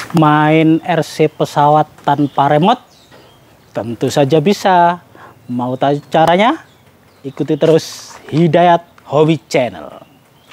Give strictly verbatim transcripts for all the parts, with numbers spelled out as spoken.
Main R C pesawat tanpa remote? Tentu saja bisa. Mau tahu caranya? Ikuti terus Hidayat Hobby Channel.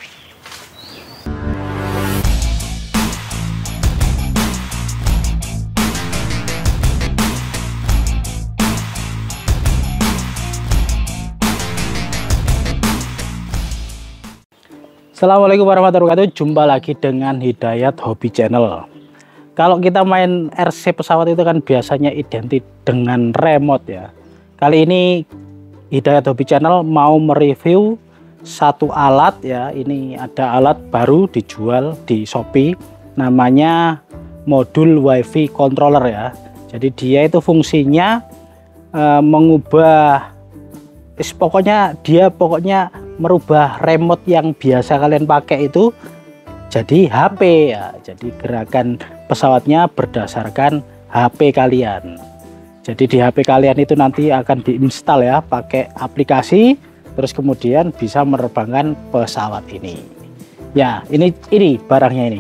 Assalamualaikum warahmatullahi wabarakatuh. Jumpa lagi dengan Hidayat Hobby Channel. Kalau kita main R C pesawat itu kan biasanya identik dengan remote ya. Kali ini Hidayat Hobby Channel mau mereview satu alat ya. Ini ada alat baru dijual di Shopee, namanya modul WiFi controller ya. Jadi dia itu fungsinya e, mengubah, is, pokoknya dia pokoknya merubah remote yang biasa kalian pakai itu jadi H P ya. Jadi gerakan pesawatnya berdasarkan H P kalian. Jadi di H P kalian itu nanti akan diinstal ya pakai aplikasi, terus kemudian bisa menerbangkan pesawat ini. Ya, ini ini barangnya ini.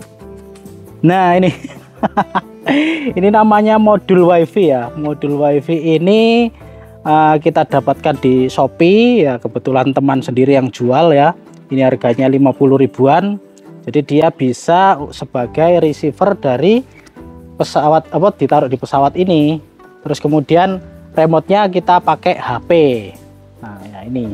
Nah, ini ini namanya modul WiFi ya. Modul WiFi ini uh, kita dapatkan di Shopee ya, kebetulan teman sendiri yang jual ya. Ini harganya lima puluh ribuan. Jadi dia bisa sebagai receiver dari pesawat, apa ditaruh di pesawat ini. Terus kemudian remote-nya kita pakai H P. Nah, ya ini.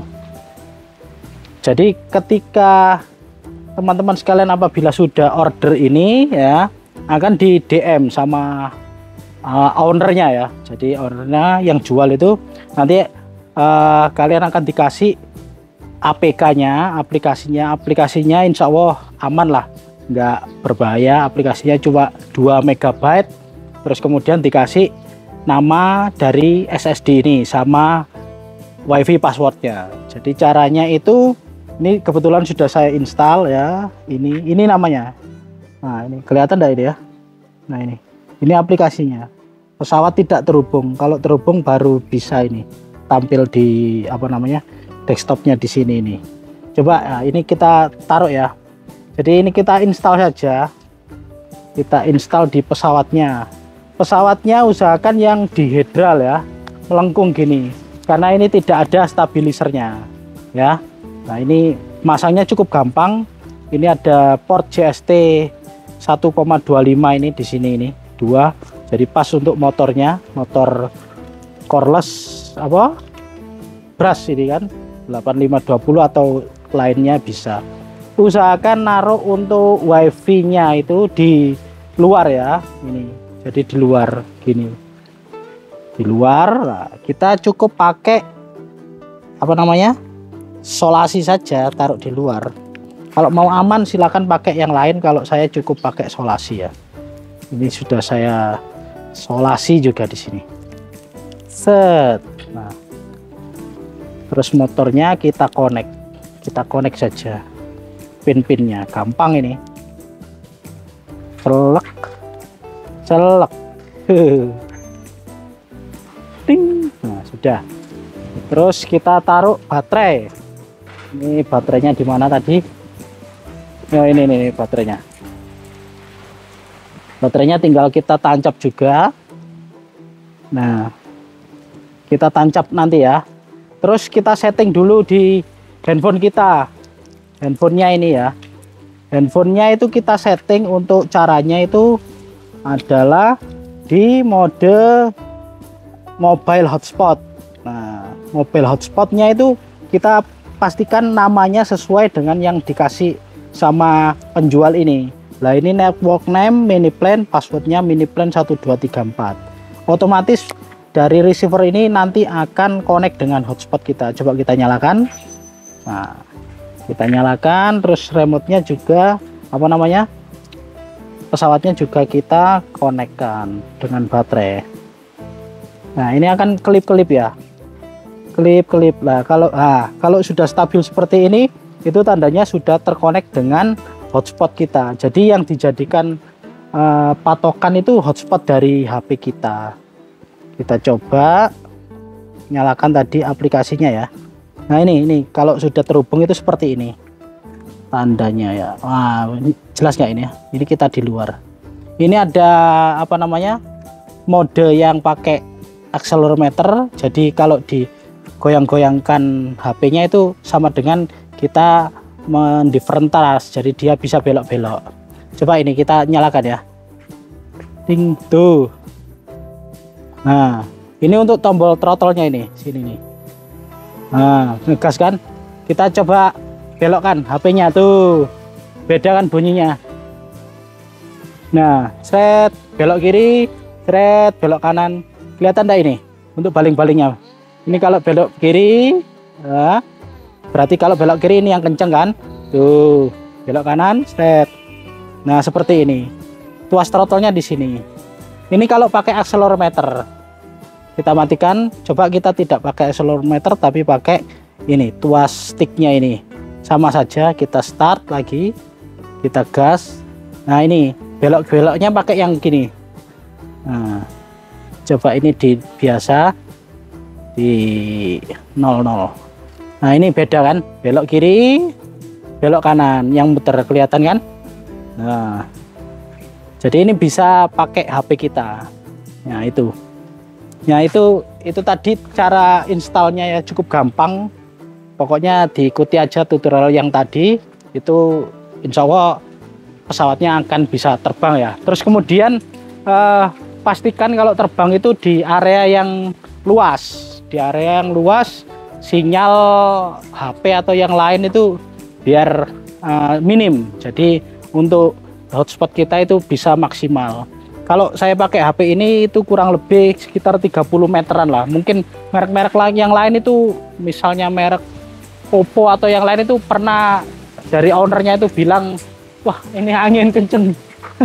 Jadi ketika teman-teman sekalian apabila sudah order ini ya, akan di D M sama uh, ownernya ya. Jadi ownernya yang jual itu nanti uh, kalian akan dikasih A P K-nya, aplikasinya, aplikasinya insya Allah aman lah, nggak berbahaya. Aplikasinya cuma dua megabyte, terus kemudian dikasih nama dari S S D ini sama WiFi passwordnya. Jadi caranya itu, ini kebetulan sudah saya install ya. Ini, ini namanya. Nah ini kelihatan enggak ini ya? Nah ini, ini aplikasinya. Pesawat tidak terhubung. Kalau terhubung baru bisa ini tampil di apa namanya? Desktopnya di sini ini. Coba ya, ini kita taruh ya. Jadi ini kita install saja. Kita install di pesawatnya. Pesawatnya usahakan yang dihedral ya, melengkung gini. Karena ini tidak ada stabilisernya ya. Nah, ini masangnya cukup gampang. Ini ada port J S T satu koma dua lima ini di sini ini, dua. Jadi pas untuk motornya, motor cordless apa? Brush ini kan. delapan lima dua puluh atau lainnya bisa. Usahakan naruh untuk WiFi-nya itu di luar ya, ini. Jadi di luar gini. Di luar, nah, kita cukup pakai apa namanya? Solasi saja, taruh di luar. Kalau mau aman silakan pakai yang lain, kalau saya cukup pakai solasi ya. Ini sudah saya solasi juga di sini. Set. Nah, terus motornya kita connect, kita connect saja pin-pinnya, gampang ini. Celek, celek, ting. Nah sudah. Terus kita taruh baterai. Ini baterainya di mana tadi? Oh ini nih baterainya. Baterainya tinggal kita tancap juga. Nah, kita tancap nanti ya. Terus kita setting dulu di handphone kita. Handphonenya ini ya. Handphonenya itu kita setting untuk caranya itu adalah di mode mobile hotspot. Nah, mobile hotspotnya itu kita pastikan namanya sesuai dengan yang dikasih sama penjual ini. Nah, ini network name, mini plan, passwordnya mini plan satu dua tiga empat. Otomatis dari receiver ini nanti akan connect dengan hotspot kita. Coba kita nyalakan. Nah, kita nyalakan, terus remote-nya juga apa namanya? Pesawatnya juga kita konekkan dengan baterai. Nah, ini akan kelip-kelip ya. Kelip-kelip lah. Kalau ah, kalau sudah stabil seperti ini, itu tandanya sudah terkonek dengan hotspot kita. Jadi yang dijadikan uh, patokan itu hotspot dari H P kita. Kita coba nyalakan tadi aplikasinya ya. Nah ini ini kalau sudah terhubung itu seperti ini tandanya ya. Wah, ini jelas nggak ini ya? Ini kita di luar. Ini ada apa namanya, mode yang pakai accelerometer. Jadi kalau digoyang-goyangkan H P-nya itu sama dengan kita mendifferentas, jadi dia bisa belok-belok. Coba ini kita nyalakan ya. Ding tuh. Nah, ini untuk tombol throttle-nya ini, sini nih. Nah, ngegas kan? Kita coba belokkan H P-nya tuh. Beda kan bunyinya. Nah, seret, belok kiri, seret, belok kanan. Kelihatan enggak ini? Untuk baling-balingnya. Ini kalau belok kiri, nah, berarti kalau belok kiri ini yang kenceng kan? Tuh, belok kanan, seret. Nah, seperti ini. Tuas throttle-nya di sini. Ini kalau pakai accelerometer. Kita matikan, coba kita tidak pakai accelerometer tapi pakai ini, tuas sticknya ini. Sama saja, kita start lagi, kita gas. Nah, ini belok-beloknya pakai yang gini. Nah, coba ini di biasa di nol nol. Nah, ini beda kan? Belok kiri, belok kanan, yang muter kelihatan kan? Nah, jadi ini bisa pakai H P kita. Nah, itu. Nah, itu itu tadi cara installnya ya, cukup gampang. Pokoknya diikuti aja tutorial yang tadi. Itu insya Allah pesawatnya akan bisa terbang ya. Terus kemudian eh, pastikan kalau terbang itu di area yang luas. Di area yang luas, sinyal H P atau yang lain itu biar eh, minim. Jadi untuk hotspot kita itu bisa maksimal. Kalau saya pakai H P ini itu kurang lebih sekitar tiga puluh meteran lah. Mungkin merek-merek yang lain itu, misalnya merek Oppo atau yang lain itu pernah dari ownernya itu bilang, wah ini angin kenceng.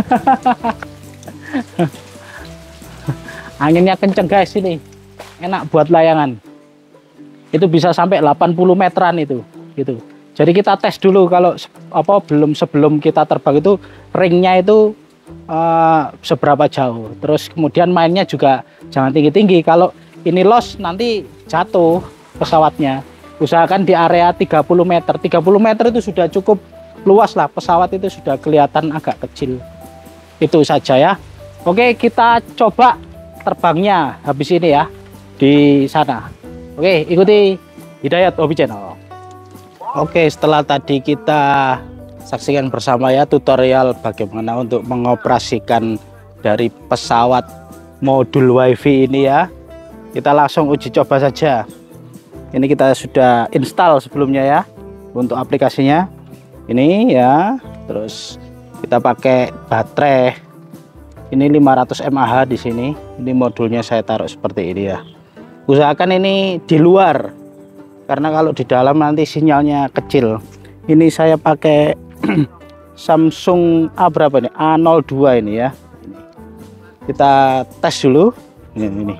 Anginnya kenceng guys, ini enak buat layangan. Itu bisa sampai delapan puluh meteran itu gitu. Jadi kita tes dulu kalau apa belum sebelum kita terbang itu ringnya itu uh, seberapa jauh. Terus kemudian mainnya juga jangan tinggi-tinggi. Kalau ini loss nanti jatuh pesawatnya. Usahakan di area tiga puluh meter. tiga puluh meter itu sudah cukup luas lah, pesawat itu sudah kelihatan agak kecil. Itu saja ya. Oke, kita coba terbangnya habis ini ya di sana. Oke, ikuti Hidayat Hobby Channel. Oke, setelah tadi kita saksikan bersama ya tutorial bagaimana untuk mengoperasikan dari pesawat modul WiFi ini ya, kita langsung uji coba saja. Ini kita sudah install sebelumnya ya untuk aplikasinya. Ini ya, terus kita pakai baterai ini lima ratus mAh di sini. Ini modulnya saya taruh seperti ini ya. Usahakan ini di luar, karena kalau di dalam nanti sinyalnya kecil. Ini saya pakai Samsung A berapa nih? A nol dua ini ya. Kita tes dulu. Ini, ini.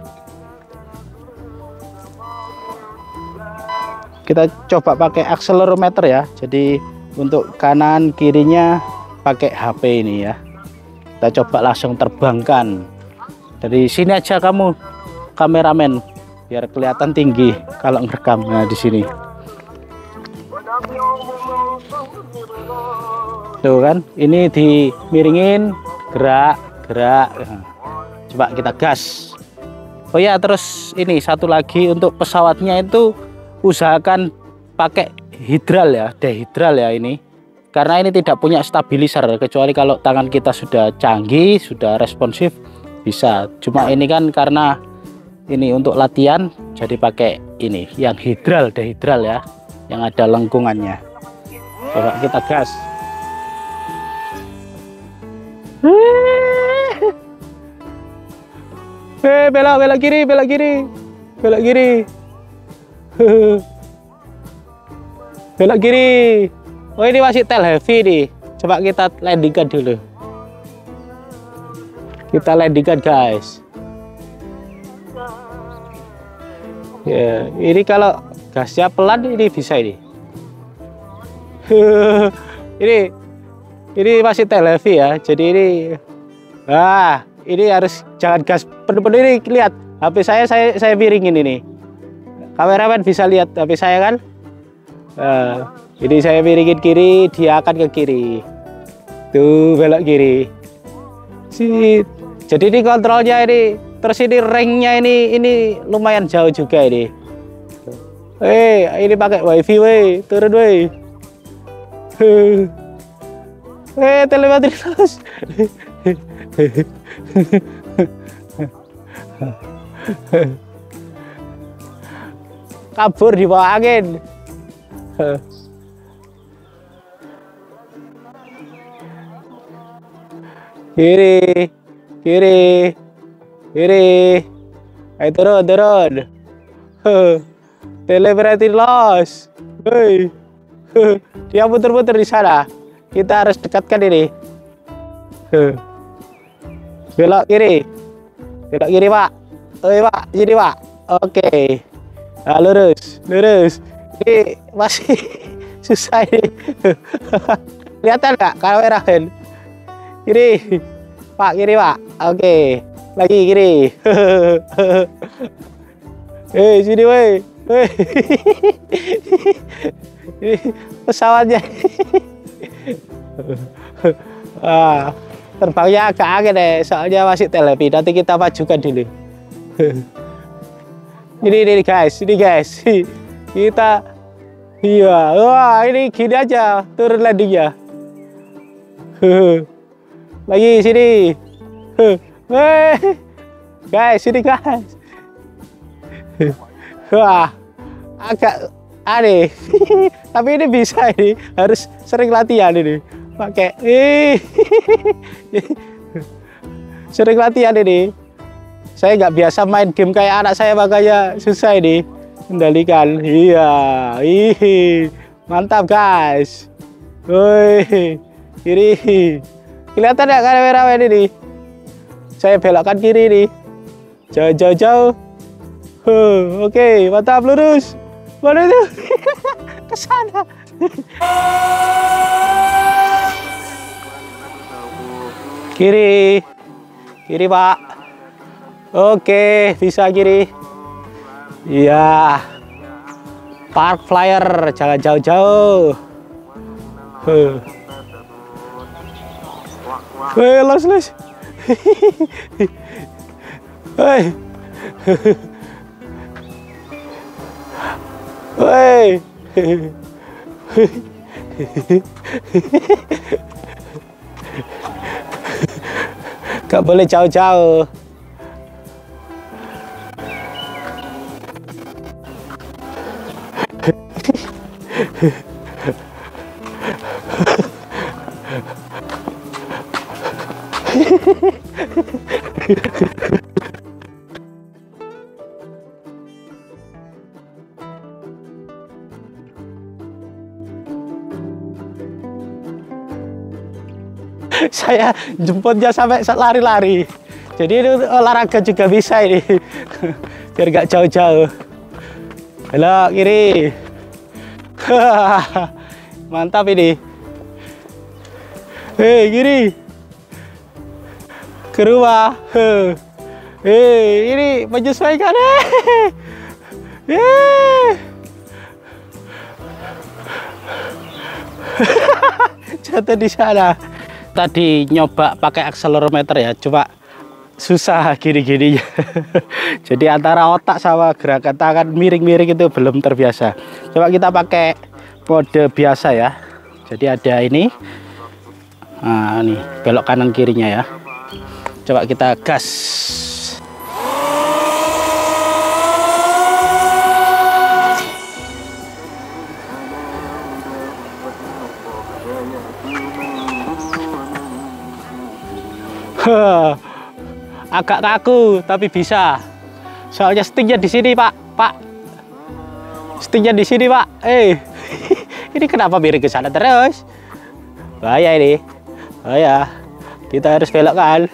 Kita coba pakai accelerometer ya. Jadi untuk kanan kirinya pakai H P ini ya. Kita coba langsung terbangkan. Dari sini aja kamu kameramen, biar kelihatan tinggi kalau ngerekam. Nah, di sini. Tuh kan, ini dimiringin, gerak, gerak. Coba kita gas. Oh ya, terus ini satu lagi untuk pesawatnya itu usahakan pakai hidral ya, dehidral ya ini. Karena ini tidak punya stabilizer, kecuali kalau tangan kita sudah canggih, sudah responsif bisa. Cuma ini kan karena ini untuk latihan, jadi pakai ini yang hidral, dehidral ya, yang ada lengkungannya. Coba kita gas. Eh, belok, belok kiri, belok kiri, belok kiri, belok kiri. Oh, ini masih tail heavy nih. Coba kita landingkan dulu. Kita landingkan guys. Ya, ini kalau gasnya pelan ini bisa ini. ini ini masih tail heavy ya. Jadi ini, ah, ini harus jangan gas penuh-penuh. Ini lihat H P saya, saya saya miringin ini. Kameramen bisa lihat H P saya kan? Nah, ini saya miringin kiri, dia akan ke kiri. Tuh belok kiri. Si, jadi ini kontrolnya ini, terus ini ringnya ini ini lumayan jauh juga ini. Eh, ini pakai wifi weh, turun weh. Eh, telemetri terus. Kabur di bawah angin. Kiri, kiri, kiri. Ayo turun, turun. Telemetri loss. Hei. Dia putar-putar di sana. Kita harus dekatkan ini. Belok kiri. Belok kiri, Pak. Oi, Pak. Sini, Pak. Oke. Nah, lurus, lurus. Ini masih susah ini. Kelihatan nggak kamera, Ben? Kiri. Pak, kiri, Pak. Oke. Lagi kiri. Eh, sini, woi. Ini pesawatnya. Ah, terbangnya agak angin deh, soalnya masih telepi. Nanti kita majukan dulu. Ini ini guys, ini guys. Kita iya, wah ini gini aja turun landingnya. Lagi sini. Hei, guys, sini guys. Wah, agak aneh. Tapi ini bisa ini, harus sering latihan ini. Pakai eh sering latihan ini. Saya nggak biasa main game kayak anak saya, makanya susah ini kendalikan. Iya, ih, mantap guys. Woi, kiri. Kelihatan ya kamera ini? Saya belokkan kiri nih. Jauh, jauh, jauh. Huh, oke, okay, mantap, lurus. Mana itu? Ke sana. Kiri. Kiri, Pak. Oke, bisa kiri. Iya. Park flyer, jangan jauh-jauh. Huh. Weh, los, los. Hei. Woi. Gak boleh jauh-jauh. Saya jemputnya sampai lari-lari. Jadi ini olahraga juga bisa ini. Biar gak jauh-jauh. Belok kiri. Mantap ini. Hei, kiri. Ke rumah. Hei, ini menyesuaikan. Hei. Jatuh di sana. Tadi nyoba pakai akselerometer ya, coba susah gini-gininya. Jadi antara otak sama gerakan tangan miring-miring itu belum terbiasa. Coba kita pakai mode biasa ya. Jadi ada ini, nah ini belok kanan kirinya ya. Coba kita gas. Agak kaku tapi bisa. Soalnya sticknya di sini, Pak. Pak. Sticknya di sini, Pak. Eh. Ini kenapa miring ke sana terus? Bahaya ini. Bahaya. Kita harus belokkan.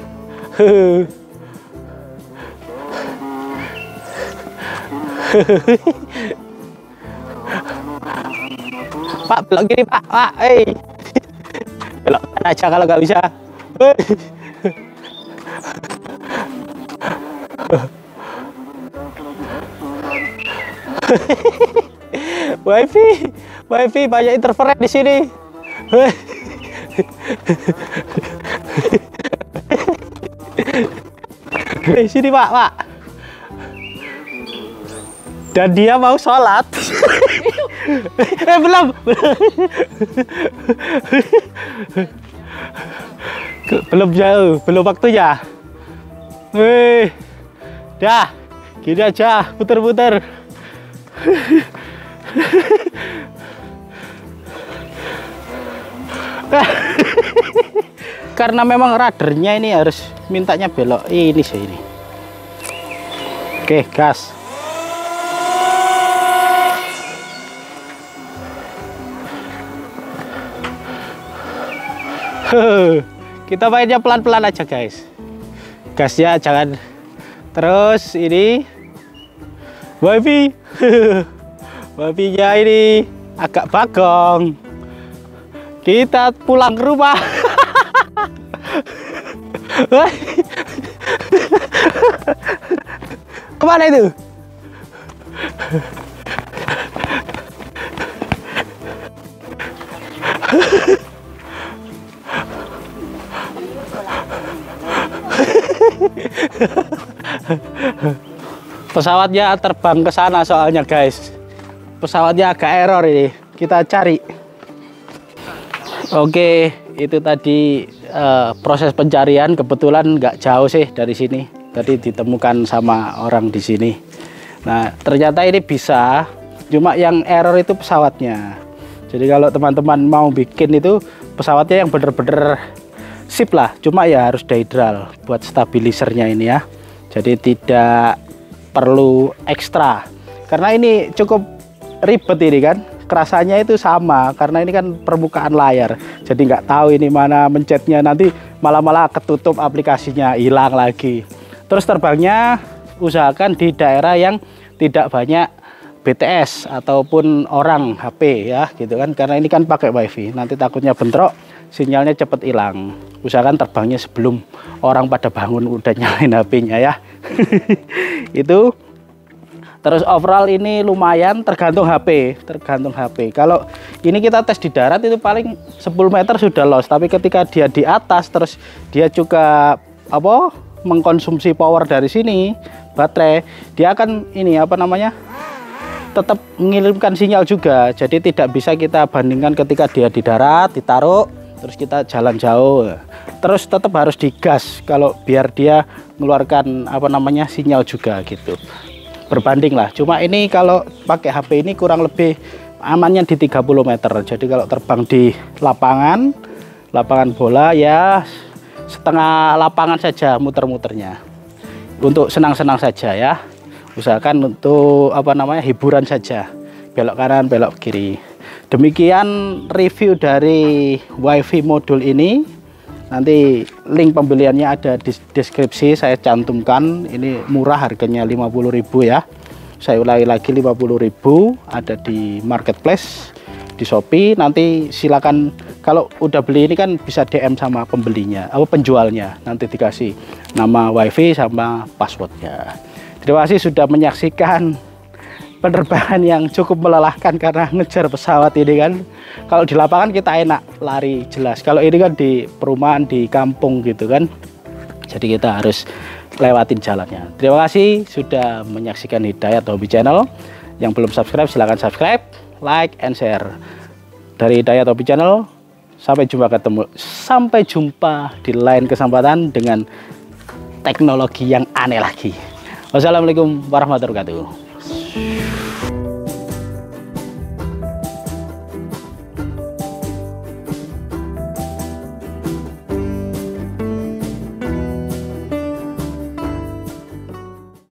Pak, belok kiri, Pak. Pak, eh. Belokkan aja kalau nggak bisa. Wifi, wifi banyak interference di sini. Eh, sini Pak, Pak. Dan dia mau sholat. eh belum, belum jauh, belum waktunya. Wih, dah, gini aja, puter-puter. Karena memang radarnya ini harus mintanya belok ini sih ini. Oke, gas. Kita mainnya pelan-pelan aja guys, gasnya jangan terus ini. Wifi wifi nya ini agak bagong, kita pulang ke rumah. Kemana itu? Pesawatnya terbang ke sana soalnya guys. Pesawatnya agak error ini. Kita cari. Oke, itu tadi uh, proses pencarian. Kebetulan nggak jauh sih dari sini. Tadi ditemukan sama orang di sini. Nah, ternyata ini bisa. Cuma yang error itu pesawatnya. Jadi kalau teman-teman mau bikin itu pesawatnya yang bener-bener sip lah. Cuma ya harus dihidral buat stabilisernya ini ya. Jadi tidak perlu ekstra, karena ini cukup ribet ini kan, kerasanya itu sama karena ini kan permukaan layar, jadi nggak tahu ini mana mencetnya, nanti malah-malah ketutup aplikasinya, hilang lagi. Terus terbangnya usahakan di daerah yang tidak banyak B T S ataupun orang H P ya gitu kan, karena ini kan pakai wifi, nanti takutnya bentrok, sinyalnya cepet hilang. Usahakan terbangnya sebelum orang pada bangun udah nyalain H P-nya ya. Itu terus overall ini lumayan, tergantung H P, tergantung H P. Kalau ini kita tes di darat itu paling sepuluh meter sudah lost, tapi ketika dia di atas terus dia juga apa mengkonsumsi power dari sini, baterai, dia akan ini apa namanya tetap mengirimkan sinyal juga. Jadi tidak bisa kita bandingkan ketika dia di darat ditaruh terus kita jalan jauh, terus tetap harus digas kalau biar dia mengeluarkan apa namanya sinyal juga gitu, berbanding lah. Cuma ini kalau pakai H P ini kurang lebih amannya di tiga puluh meter. Jadi kalau terbang di lapangan lapangan bola ya setengah lapangan saja muter-muternya, untuk senang-senang saja ya. Usahakan untuk apa namanya hiburan saja, belok kanan belok kiri. Demikian review dari wifi modul ini. Nanti link pembeliannya ada di deskripsi, saya cantumkan. Ini murah, harganya lima puluh ribu ya. Saya ulangi lagi, lima puluh ribu, ada di marketplace, di Shopee. Nanti silakan, kalau udah beli ini kan bisa D M sama pembelinya, apa penjualnya, nanti dikasih nama wifi sama passwordnya. Terima kasih sudah menyaksikan penerbangan yang cukup melelahkan karena ngejar pesawat ini kan. Kalau di lapangan kita enak lari jelas, kalau ini kan di perumahan, di kampung gitu kan, jadi kita harus lewatin jalannya. Terima kasih sudah menyaksikan Hidayat Hobi Channel. Yang belum subscribe silahkan subscribe, like, and share. Dari Hidayat Hobi Channel, sampai jumpa ketemu sampai jumpa di lain kesempatan dengan teknologi yang aneh lagi. Wassalamualaikum warahmatullahi wabarakatuh.